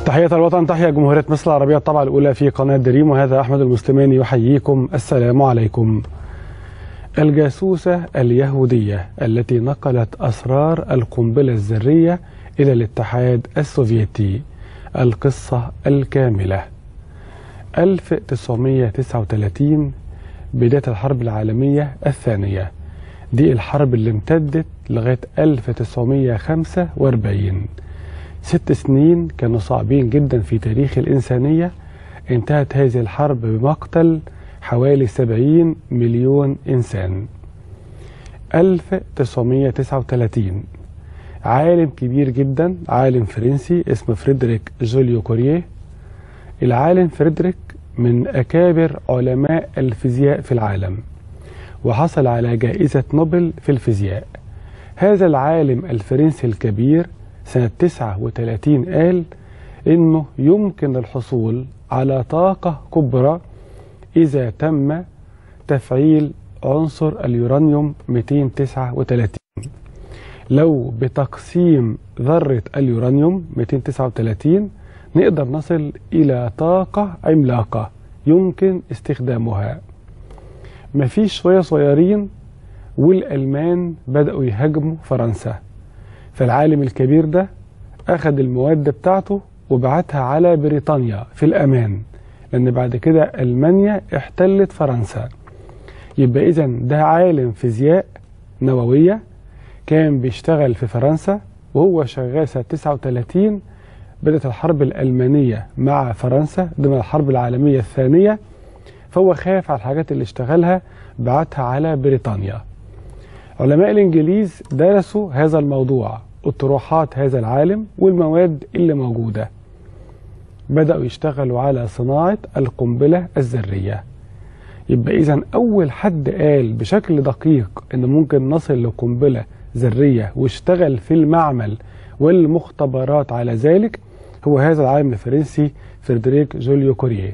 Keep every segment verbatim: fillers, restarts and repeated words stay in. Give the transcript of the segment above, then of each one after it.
تحية الوطن، تحية جمهورية مصر العربية الطبعة الأولى في قناة دريم، وهذا أحمد المسلماني يحييكم. السلام عليكم. الجاسوسة اليهودية التي نقلت أسرار القنبلة الذرية إلى الاتحاد السوفيتي، القصة الكاملة. ألف وتسعمائة وتسعة وثلاثين بداية الحرب العالمية الثانية، دي الحرب اللي امتدت لغاية ألف وتسعمائة وخمسة وأربعين. ست سنين كانوا صعبين جدا في تاريخ الإنسانية. انتهت هذه الحرب بمقتل حوالي سبعين مليون إنسان. ألف وتسعمائة وتسعة وثلاثين عالم كبير جدا، عالم فرنسي اسمه فريدريك جوليو كوريه. العالم فريدريك من أكابر علماء الفيزياء في العالم، وحصل على جائزة نوبل في الفيزياء. هذا العالم الفرنسي الكبير سنة تسعة وثلاثين قال إنه يمكن الحصول على طاقة كبرى إذا تم تفعيل عنصر اليورانيوم مئتين وتسعة وثلاثين. لو بتقسيم ذرة اليورانيوم مئتين وتسعة وثلاثين نقدر نصل إلى طاقة عملاقة يمكن استخدامها. مفيش شوية صغيرين والألمان بدأوا يهاجموا فرنسا، فالعالم الكبير ده أخذ المواد بتاعته وبعتها على بريطانيا في الأمان، لأن بعد كده ألمانيا احتلت فرنسا. يبقى إذن ده عالم فيزياء نووية كان بيشتغل في فرنسا، وهو شغال سنة تسعة وثلاثين بدأت الحرب الألمانية مع فرنسا ضمن الحرب العالمية الثانية، فهو خاف على الحاجات اللي اشتغلها بعتها على بريطانيا. علماء الإنجليز درسوا هذا الموضوع، اطروحات هذا العالم والمواد اللي موجودة، بدأوا يشتغلوا على صناعة القنبلة الذرية. يبقى إذن أول حد قال بشكل دقيق إن ممكن نصل لقنبلة ذرية واشتغل في المعمل والمختبرات على ذلك هو هذا العالم الفرنسي فريدريك جوليو كوريه.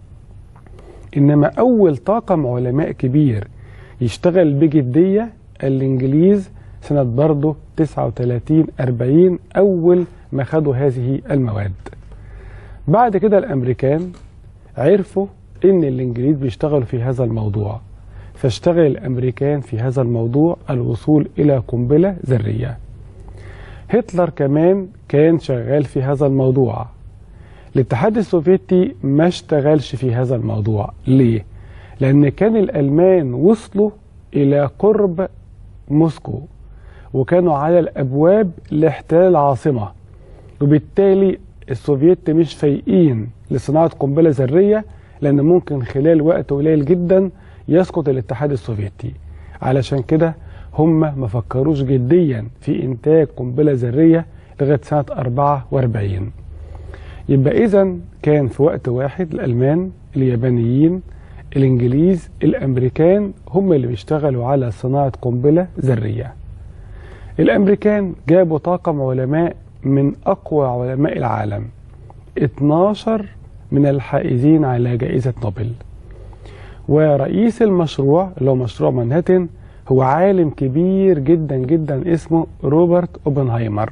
إنما أول طاقم علماء كبير يشتغل بجدية الإنجليز سنة برضه تسعة وثلاثين أربعين، أول ما خدوا هذه المواد. بعد كده الأمريكان عرفوا إن الإنجليز بيشتغلوا في هذا الموضوع، فاشتغل الأمريكان في هذا الموضوع الوصول إلى قنبلة ذرية. هتلر كمان كان شغال في هذا الموضوع. الاتحاد السوفيتي ما اشتغلش في هذا الموضوع. ليه؟ لأن كان الألمان وصلوا إلى قرب موسكو وكانوا على الأبواب لاحتلال العاصمة، وبالتالي السوفيت مش فايقين لصناعة قنبلة ذرية، لأن ممكن خلال وقت قليل جدا يسقط الاتحاد السوفيتي. علشان كده هم ما فكروش جديا في إنتاج قنبلة ذرية لغاية سنة أربعة وأربعين. يبقى إذن كان في وقت واحد الألمان، اليابانيين، الإنجليز، الأمريكان هم اللي بيشتغلوا على صناعة قنبلة ذرية. الأمريكان جابوا طاقم علماء من أقوى علماء العالم، اثناشر من الحائزين على جائزة نوبل. ورئيس المشروع اللي هو مشروع مانهاتن هو عالم كبير جدا جدا اسمه روبرت اوبنهايمر،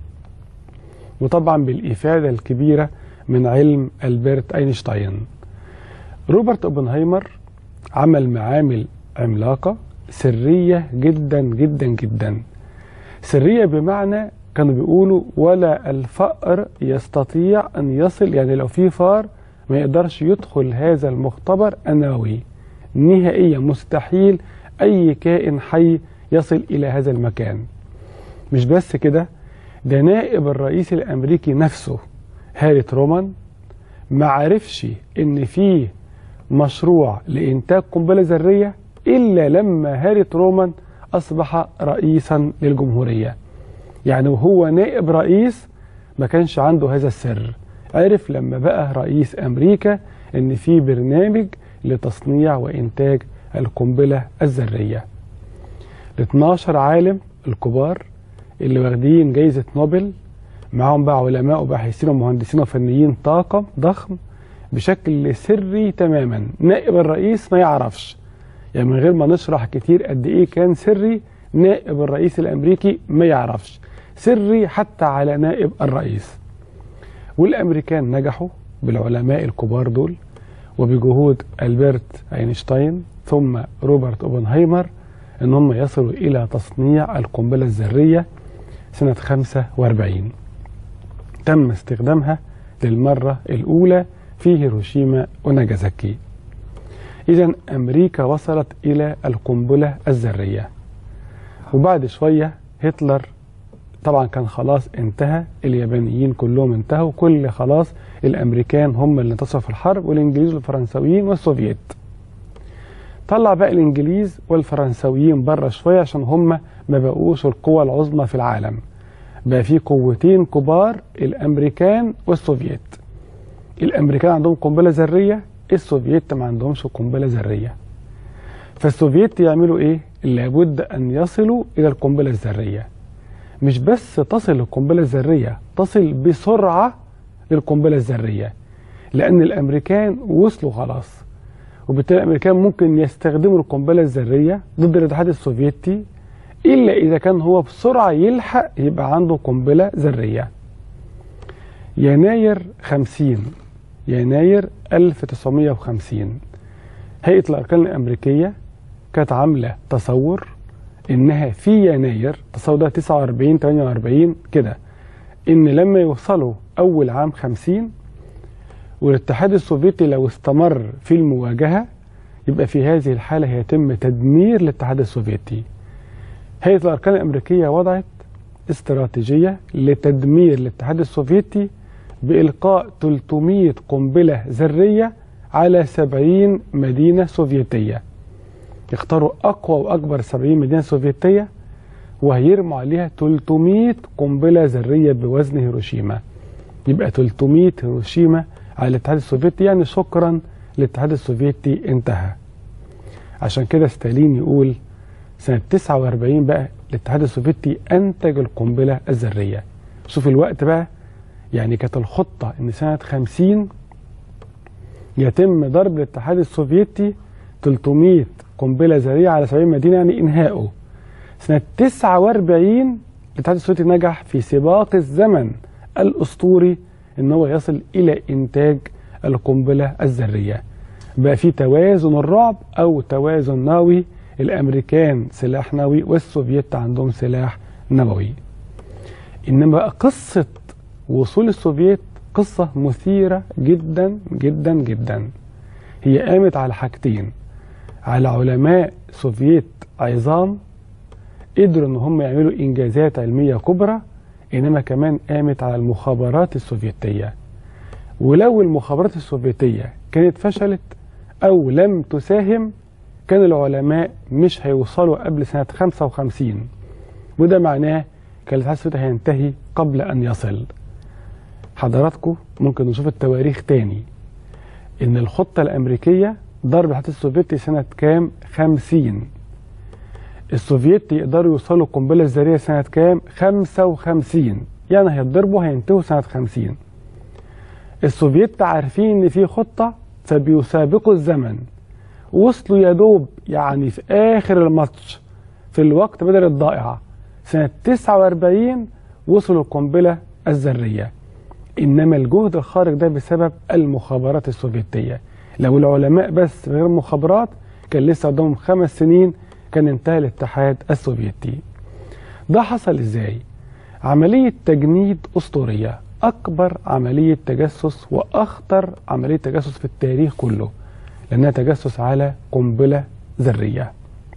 وطبعا بالإفادة الكبيرة من علم ألبرت أينشتاين. روبرت اوبنهايمر عمل معامل عملاقة سرية جدا جدا جدا. سرية بمعنى كانوا بيقولوا ولا الفأر يستطيع أن يصل، يعني لو في فار ما يقدرش يدخل هذا المختبر النووي نهائيا، مستحيل أي كائن حي يصل إلى هذا المكان. مش بس كده، ده نائب الرئيس الأمريكي نفسه هاري ترومان ما عرفش إن فيه مشروع لإنتاج قنبلة ذرية إلا لما هاري ترومان أصبح رئيسا للجمهورية. يعني وهو نائب رئيس ما كانش عنده هذا السر، عرف لما بقى رئيس أمريكا إن في برنامج لتصنيع وإنتاج القنبلة الذرية. ال اثناشر عالم الكبار اللي واخدين جايزة نوبل معهم بقى علماء وباحثين ومهندسين وفنيين، طاقم ضخم بشكل سري تماما، نائب الرئيس ما يعرفش. يعني من غير ما نشرح كتير قد ايه كان سري، نائب الرئيس الامريكي ما يعرفش، سري حتى على نائب الرئيس. والأمريكان نجحوا بالعلماء الكبار دول وبجهود ألبرت أينشتاين ثم روبرت أوبنهايمر إن هم يصلوا إلى تصنيع القنبلة الذرية سنة خمسة وأربعين. تم استخدامها للمرة الأولى في هيروشيما وناجازاكي. إذن أمريكا وصلت إلى القنبلة الذرية. وبعد شوية هتلر طبعا كان خلاص انتهى، اليابانيين كلهم انتهوا، كل خلاص الأمريكان هم اللي انتصروا في الحرب، والإنجليز والفرنساويين والسوفييت. طلع بقى الإنجليز والفرنساويين بره شوية عشان هم ما بقوش القوة العظمى في العالم. بقى في قوتين كبار، الأمريكان والسوفييت. الأمريكان عندهم قنبلة ذرية، السوفييت ما عندهمش قنبلة ذرية. فالسوفييت يعملوا إيه؟ لابد أن يصلوا إلى القنبلة الذرية. مش بس تصل للقنبلة الذرية، تصل بسرعة للقنبلة الذرية، لأن الأمريكان وصلوا خلاص، وبالتالي الأمريكان ممكن يستخدموا القنبلة الذرية ضد الاتحاد السوفيتي إلا إذا كان هو بسرعة يلحق يبقى عنده قنبلة ذرية. يناير خمسين، يناير ألف وتسعمائة وخمسين، هيئة الأركان الأمريكية كانت عاملة تصور إنها في يناير، تصور ده تسعة وأربعين ثمانية وأربعين كده، إن لما يوصلوا أول عام خمسين والاتحاد السوفيتي لو استمر في المواجهة يبقى في هذه الحالة هيتم تدمير الاتحاد السوفيتي. هيئة الأركان الأمريكية وضعت استراتيجية لتدمير الاتحاد السوفيتي بإلقاء ثلاثمائة قنبلة ذرية على سبعين مدينة سوفيتية. يختاروا أقوى وأكبر سبعين مدينة سوفيتية وهيرموا عليها ثلاثمائة قنبلة ذرية بوزن هيروشيما. يبقى ثلاثمائة هيروشيما على الاتحاد السوفيتي، يعني شكرا الاتحاد السوفيتي انتهى. عشان كده ستالين يقول سنة تسعة وأربعين بقى الاتحاد السوفيتي أنتج القنبلة الذرية. شوف الوقت بقى، يعني كانت الخطة إن سنة خمسين يتم ضرب الاتحاد السوفيتي ثلاثمائة قنبلة ذرية على سبعين مدينة، يعني إنهائه. سنة تسعة وأربعين الاتحاد السوفيتي نجح في سباق الزمن الأسطوري إن هو يصل إلى إنتاج القنبلة الذرية. بقى في توازن الرعب أو توازن نووي، الأمريكان سلاح نووي والسوفييت عندهم سلاح نووي. إنما قصة وصول السوفييت قصة مثيرة جدا جدا جدا. هي قامت على حاجتين، على علماء سوفييت عظام قدروا ان هم يعملوا انجازات علمية كبرى، انما كمان قامت على المخابرات السوفيتية. ولو المخابرات السوفيتية كانت فشلت او لم تساهم كان العلماء مش هيوصلوا قبل سنة خمسة وخمسين، وده معناه كان الاتحاد السوفيتي هينتهي قبل ان يصل. حضراتكم ممكن نشوف التواريخ تاني، ان الخطة الامريكية ضرب الاتحاد السوفيتي سنة كام؟ خمسين. السوفييت يقدروا يوصلوا القنبلة الذرية سنة كام؟ خمسة وخمسين، يعني هيتضربوا هينتهوا سنة خمسين. السوفييت عارفين ان في خطة فبيسابقوا الزمن، وصلوا يا دوب يعني في اخر الماتش في الوقت بدل الضائعة سنة تسعة وأربعين وصلوا القنبلة الذرية. انما الجهد الخارق ده بسبب المخابرات السوفيتية. لو العلماء بس غير مخابرات كان لسه قدامهم خمس سنين كان انتهى الاتحاد السوفيتي. ده حصل ازاي؟ عملية تجنيد أسطورية، أكبر عملية تجسس وأخطر عملية تجسس في التاريخ كله، لأنها تجسس على قنبلة ذرية.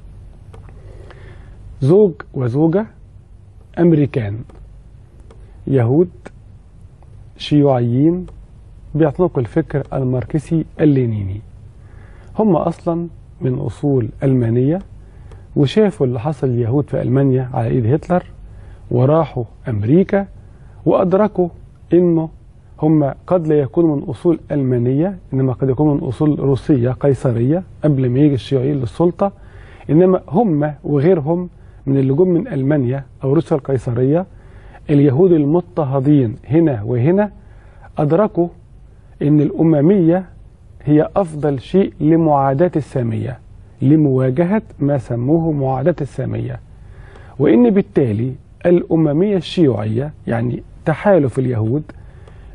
زوج وزوجة أمريكان يهود شيوعيين بيعتنقوا الفكر الماركسي اللينيني. هم أصلا من أصول ألمانية، وشافوا اللي حصل اليهود في ألمانيا على إيد هتلر وراحوا أمريكا وأدركوا إنه هم قد لا يكونوا من أصول ألمانية، إنما قد يكونوا من أصول روسية قيصرية قبل ما يجي الشيوعيين للسلطة. إنما هم وغيرهم من اللي جم من ألمانيا أو روسيا القيصرية، اليهود المضطهدين هنا وهنا، أدركوا إن الأممية هي أفضل شيء لمعاداة السامية، لمواجهة ما سموه معاداة السامية، وإن بالتالي الأممية الشيوعية يعني تحالف اليهود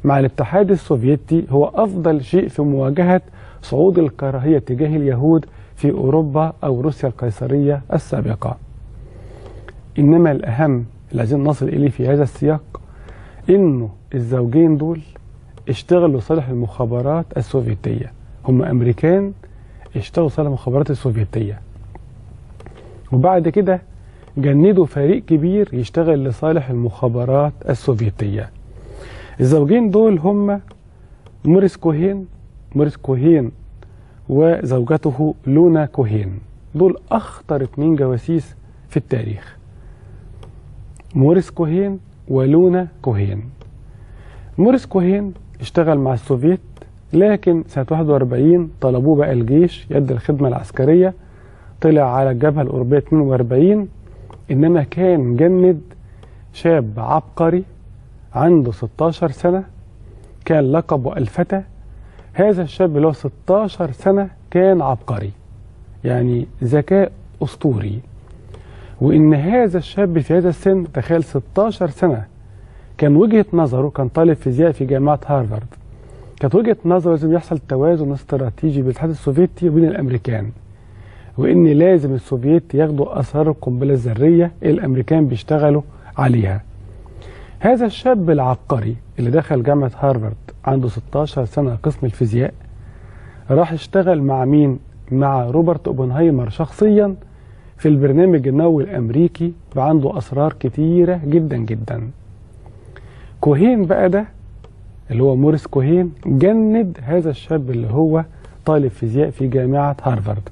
مع الاتحاد السوفيتي هو أفضل شيء في مواجهة صعود الكراهية تجاه اليهود في أوروبا أو روسيا القيصرية السابقة. إنما الأهم اللي عايزين نصل إليه في هذا السياق إنه الزوجين دول اشتغلوا صالح المخابرات السوفيتية، هم أمريكان اشتغلوا صالح المخابرات السوفيتية، وبعد كده جندوا فريق كبير يشتغل لصالح المخابرات السوفيتية. الزوجين دول هم موريس كوهين موريس كوهين وزوجته لونا كوهين. دول أخطر اتنين جواسيس في التاريخ، موريس كوهين ولونا كوهين. موريس كوهين اشتغل مع السوفيت، لكن سنة واحد وأربعين طلبوه بقى الجيش يد الخدمة العسكرية، طلع على الجبهة الأوروبية اتنين وأربعين. إنما كان جند شاب عبقري عنده ستاشر سنة، كان لقبه الفتى. هذا الشاب اللي هو ستاشر سنة كان عبقري، يعني ذكاء أسطوري. وإن هذا الشاب في هذا السن، تخيل ستاشر سنة، كان وجهة نظره، كان طالب فيزياء في جامعة هارفارد، كانت وجهة نظره لازم يحصل توازن استراتيجي بين الاتحاد السوفيتي وبين الأمريكان، وإن لازم السوفيت ياخدوا أسرار القنبلة الذرية اللي الأمريكان بيشتغلوا عليها. هذا الشاب العبقري اللي دخل جامعة هارفارد عنده ستاشر سنة قسم الفيزياء، راح اشتغل مع مين؟ مع روبرت اوبنهايمر شخصيا في البرنامج النووي الأمريكي، وعنده أسرار كتيرة جدا جدا. كوهين بقى ده اللي هو موريس كوهين جند هذا الشاب اللي هو طالب فيزياء في جامعة هارفارد.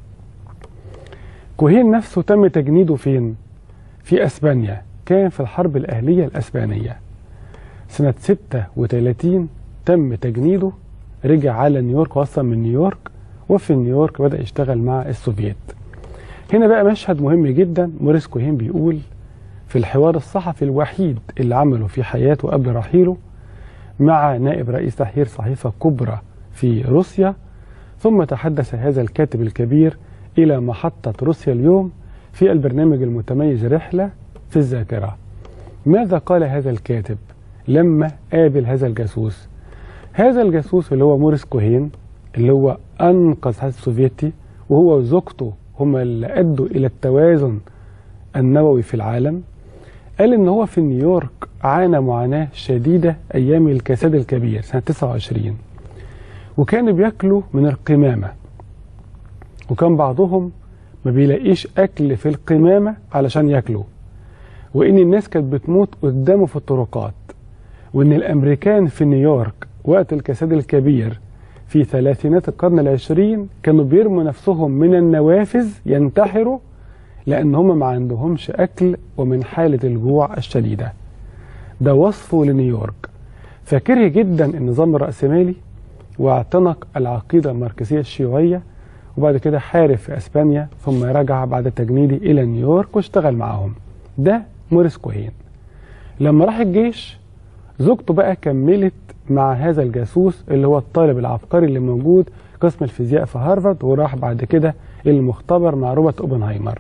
كوهين نفسه تم تجنيده فين؟ في أسبانيا، كان في الحرب الأهلية الأسبانية سنة ستة وتلاتين تم تجنيده، رجع على نيويورك وصل من نيويورك، وفي نيويورك بدأ يشتغل مع السوفييت. هنا بقى مشهد مهم جدا. موريس كوهين بيقول في الحوار الصحفي الوحيد اللي عمله في حياته قبل رحيله مع نائب رئيس تحرير صحيفة كبرى في روسيا، ثم تحدث هذا الكاتب الكبير إلى محطة روسيا اليوم في البرنامج المتميز رحلة في الذاكرة. ماذا قال هذا الكاتب لما قابل هذا الجاسوس؟ هذا الجاسوس اللي هو موريس كوهين اللي هو أنقذ الاتحاد السوفيتي، وهو وزوجته هما اللي أدوا إلى التوازن النووي في العالم، قال إن هو في نيويورك عانى معاناة شديدة أيام الكساد الكبير سنة تسعة وعشرين، وكانوا بياكلوا من القمامة، وكان بعضهم ما بيلاقيش أكل في القمامة علشان ياكلوا، وإن الناس كانت بتموت قدامه في الطرقات، وإن الأمريكان في نيويورك وقت الكساد الكبير في ثلاثينات القرن العشرين كانوا بيرموا نفسهم من النوافذ ينتحروا لأن هم ما عندهمش أكل ومن حالة الجوع الشديدة. ده وصفه لنيويورك. فكره جدا النظام الرأسمالي واعتنق العقيدة الماركسية الشيوعية، وبعد كده حارب في أسبانيا، ثم رجع بعد تجنيده إلى نيويورك واشتغل معهم. ده موريس كوهين. لما راح الجيش زوجته بقى كملت مع هذا الجاسوس اللي هو الطالب العبقري اللي موجود قسم الفيزياء في هارفارد، وراح بعد كده المختبر مع روبرت اوبنهايمر.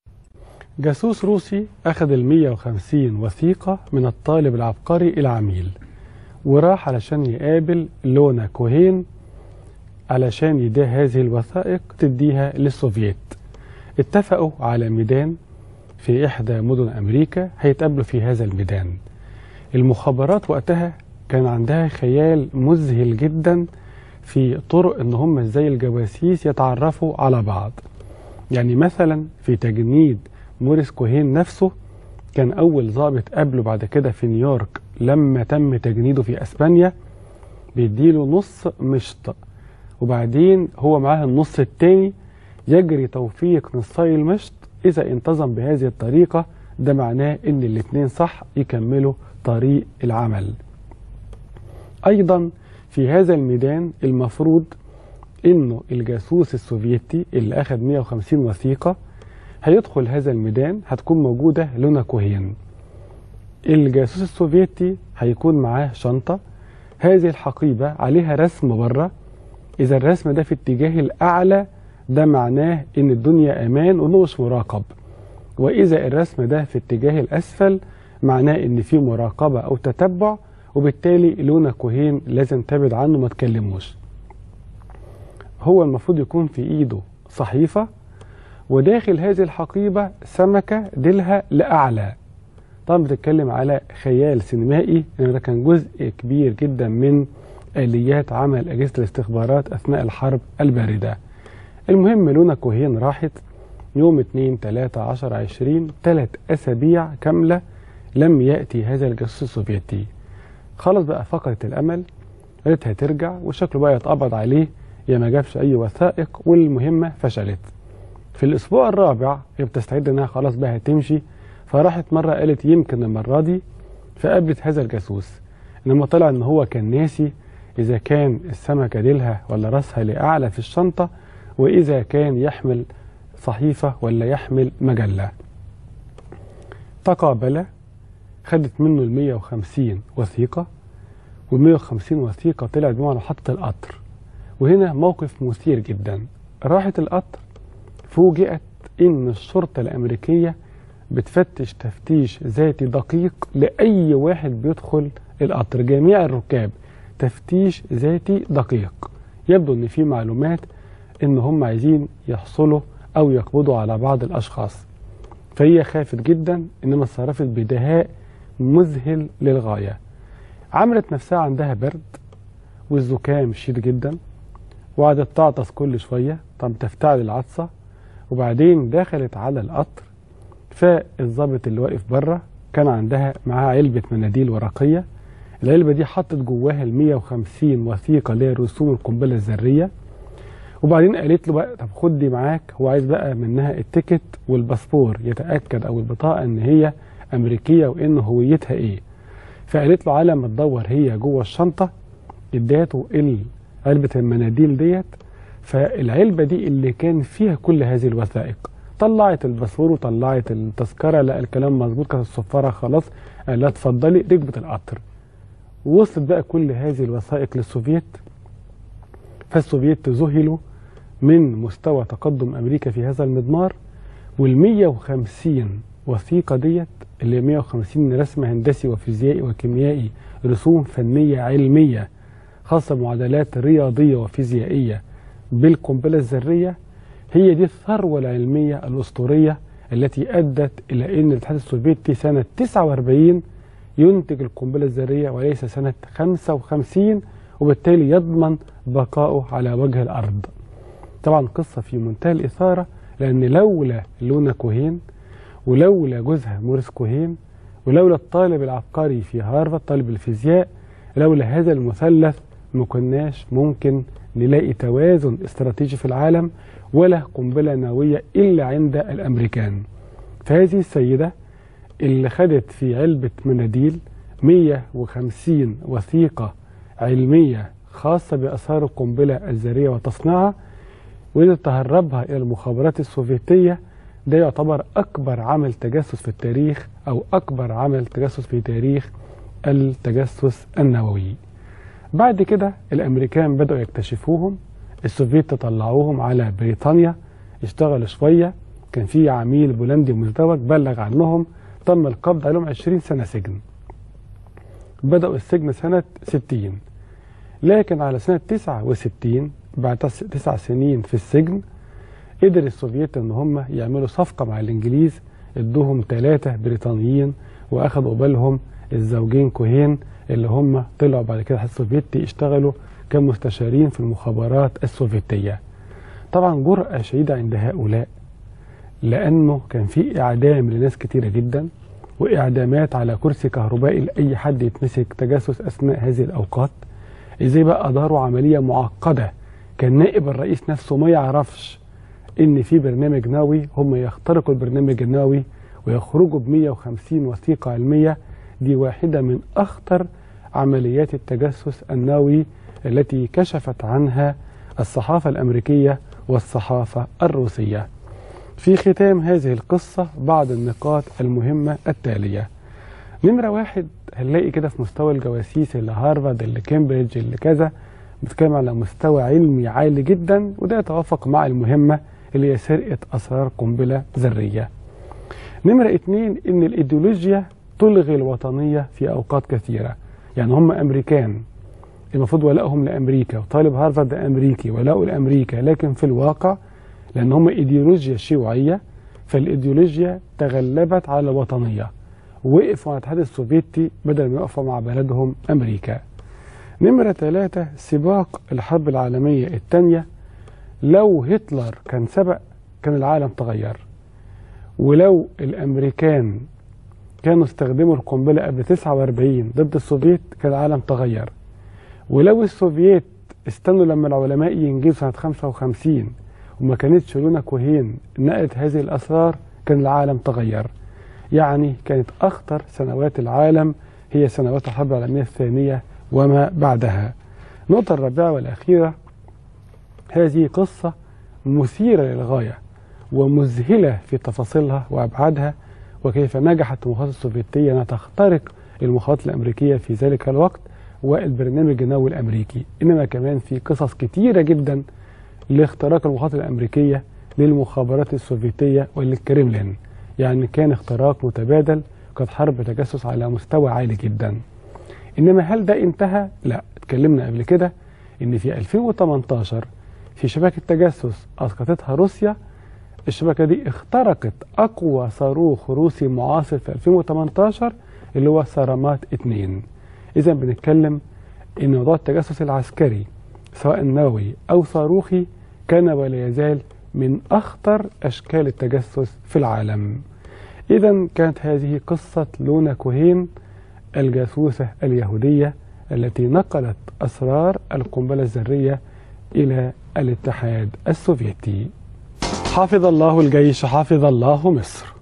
جاسوس روسي أخذ المية وخمسين وثيقة من الطالب العبقري العميل، وراح علشان يقابل لونا كوهين علشان يديها هذه الوثائق تديها للسوفييت. اتفقوا على ميدان في إحدى مدن أمريكا هيتقابلوا في هذا الميدان. المخابرات وقتها كان عندها خيال مذهل جدا في طرق ان هم ازاي الجواسيس يتعرفوا على بعض. يعني مثلا في تجنيد موريس كوهين نفسه، كان اول ضابط قابله بعد كده في نيويورك لما تم تجنيده في اسبانيا بيديله نص مشط، وبعدين هو معاه النص التاني يجري توفيق نصي المشط. اذا انتظم بهذه الطريقة ده معناه ان الاتنين صح يكملوا طريق العمل. ايضا في هذا الميدان المفروض انه الجاسوس السوفيتي اللي اخذ مية وخمسين وثيقة هيدخل هذا الميدان، هتكون موجودة لونا كوهين. الجاسوس السوفيتي هيكون معاه شنطة، هذه الحقيبة عليها رسم بره، اذا الرسم ده في اتجاه الاعلى ده معناه ان الدنيا امان وانه مش مراقب، واذا الرسم ده في اتجاه الاسفل معناه ان في مراقبة او تتبع، وبالتالي لونا كوهين لازم تبعد عنه ما تكلموش. هو المفروض يكون في ايده صحيفة وداخل هذه الحقيبة سمكة ديلها لأعلى. طبعا بتتكلم على خيال سينمائي لأن ده كان جزء كبير جدا من آليات عمل أجهزة الاستخبارات أثناء الحرب الباردة. المهم لونا كوهين راحت يوم اتنين تلاتة عشرة عشرين، ثلاث أسابيع كاملة لم يأتي هذا الجاسوس السوفيتي. خلاص بقى فقدت الأمل، قالت هترجع وشكله بقى يتقبض عليه يا ما جابش أي وثائق، والمهمة فشلت. في الأسبوع الرابع هي بتستعد إنها خلاص بقى هتمشي، فراحت مرة قالت يمكن المرة دي، فقابلت هذا الجاسوس. إنما طلع إن هو كان ناسي إذا كان السمكة ديلها ولا راسها لأعلى في الشنطة، وإذا كان يحمل صحيفة ولا يحمل مجلة. تقابل، خدت منه المية وخمسين وثيقة، والمية وخمسين وثيقة طلعت بمعنى محطة القطر. وهنا موقف مثير جدا. راحت القطر فوجئت إن الشرطة الأمريكية بتفتش تفتيش ذاتي دقيق لأي واحد بيدخل القطر، جميع الركاب تفتيش ذاتي دقيق. يبدو إن في معلومات إن هم عايزين يحصلوا أو يقبضوا على بعض الأشخاص. فهي خافت جدا، إنما اتصرفت بدهاء مذهل للغاية. عملت نفسها عندها برد والزكام شديد جدا، وقعدت تعطس كل شوية، طب تفتعل العطسة. وبعدين دخلت على القطر، فالضابط اللي واقف بره كان عندها معاه علبة مناديل ورقية. العلبة دي حطت جواها المية وخمسين وثيقة اللي هي رسوم القنبلة الذرية. وبعدين قالت له بقى طب خد دي معاك، هو عايز بقى منها التيكت والباسبور يتأكد أو البطاقة إن هي أمريكية وإن هويتها إيه. فقالت له على ما تدور هي جوه الشنطة، اداته علبة المناديل ديت. فالعلبة دي اللي كان فيها كل هذه الوثائق. طلعت الباسبور وطلعت التذكرة، لا الكلام مظبوط، كانت الصفارة خلاص، قال لها اتفضلي. ركبت القطر ووصلت بقى كل هذه الوثائق للسوفييت. فالسوفييت ذهلوا من مستوى تقدم أمريكا في هذا المضمار. والمية وخمسين وثيقة ديت اللي مية وخمسين رسم هندسي وفيزيائي وكيميائي، رسوم فنية علمية خاصة بمعادلات رياضية وفيزيائية بالقنبلة الذرية، هي دي الثروة العلمية الأسطورية التي أدت إلى أن الاتحاد السوفيتي سنة تسعة وأربعين ينتج القنبلة الذرية وليس سنة خمسة وخمسين، وبالتالي يضمن بقائه على وجه الأرض. طبعا قصة في منتهى الإثارة، لأن لولا لونا كوهين ولولا جوزها موريس كوهين ولولا الطالب العبقري في هارفارد طالب الفيزياء، لولا هذا المثلث ما كناش ممكن نلاقي توازن استراتيجي في العالم ولا قنبلة نووية إلا عند الأمريكان. فهذه السيدة اللي خدت في علبة مناديل مية وخمسين وثيقة علمية خاصة بأسرار القنبلة الذرية وتصنيعها، وإذا تهربها إلى المخابرات السوفيتية، ده يعتبر أكبر عمل تجسس في التاريخ أو أكبر عمل تجسس في تاريخ التجسس النووي. بعد كده الأمريكان بدأوا يكتشفوهم، السوفيت تطلعوهم على بريطانيا، اشتغلوا شوية، كان في عميل بولندي مزدوج بلغ عنهم، تم القبض عليهم عشرين سنة سجن. بدأوا السجن سنة ستين، لكن على سنة تسعة وستين بعد تسع سنين في السجن قدر السوفيت ان هم يعملوا صفقة مع الانجليز، ادوهم ثلاثة بريطانيين واخدوا بالهم الزوجين كوهين اللي هم طلعوا بعد كده السوفيتي اشتغلوا كمستشارين في المخابرات السوفيتية. طبعا جرأة شديدة عند هؤلاء، لأنه كان في إعدام لناس كتيرة جدا وإعدامات على كرسي كهربائي لأي حد يتمسك تجسس أثناء هذه الأوقات. إزاي بقى أداروا عملية معقدة؟ كان نائب الرئيس نفسه ما يعرفش إن في برنامج نووي، هم يخترقوا البرنامج النووي ويخرجوا ب مية وخمسين وثيقة علمية. دي واحدة من أخطر عمليات التجسس النووي التي كشفت عنها الصحافة الأمريكية والصحافة الروسية. في ختام هذه القصة بعض النقاط المهمة التالية. نمرة واحد، هنلاقي كده في مستوى الجواسيس اللي هارفارد اللي كامبريدج اللي كذا بتتكلم على مستوى علمي عالي جدا، وده يتوافق مع المهمة اللي هي سرقة أسرار قنبلة ذرية. نمرة اتنين، إن الإيديولوجيا تلغي الوطنية في أوقات كثيرة. يعني هم أمريكان المفروض ولائهم لأمريكا، وطالب هارفارد أمريكي ولاؤه لأمريكا، لكن في الواقع لأن هم إيديولوجيا شيوعية فالإيديولوجيا تغلبت على الوطنية، وقفوا على الاتحاد السوفيتي بدل ما يقفوا مع بلدهم أمريكا. نمرة ثلاثة، سباق الحرب العالمية الثانية. لو هتلر كان سبق كان العالم تغير، ولو الأمريكان كانوا استخدموا القنبلة قبل تسعة وأربعين ضد السوفيت كان العالم تغير، ولو السوفييت استنوا لما العلماء ينجزوا سنة خمسة وخمسين وما كانتش لونا كوهين نقلت هذه الأسرار كان العالم تغير. يعني كانت أخطر سنوات العالم هي سنوات الحرب العالمية الثانية وما بعدها. النقطة الرابعة والأخيرة، هذه قصة مثيرة للغاية ومذهلة في تفاصيلها وأبعادها، وكيف نجحت المخابرات السوفيتية أنها تخترق المخابرات الأمريكية في ذلك الوقت والبرنامج النووي الأمريكي. إنما كمان في قصص كتيرة جدا لاختراق المخابرات الأمريكية للمخابرات السوفيتية وللكريملين. يعني كان اختراق متبادل، كانت حرب تجسس على مستوى عالي جدا. إنما هل ده انتهى؟ لا، اتكلمنا قبل كده إن في ألفين وثمانية عشر في شبكة تجسس أسقطتها روسيا، الشبكة دي اخترقت أقوى صاروخ روسي معاصر في ألفين وثمانية عشر اللي هو سارمات اثنين. إذا بنتكلم إن موضوع التجسس العسكري سواء نووي أو صاروخي كان ولا يزال من أخطر أشكال التجسس في العالم. إذا كانت هذه قصة لونا كوهين الجاسوسة اليهودية التي نقلت أسرار القنبلة الذرية إلى الاتحاد السوفيتي. حافظ الله الجيش، حافظ الله مصر.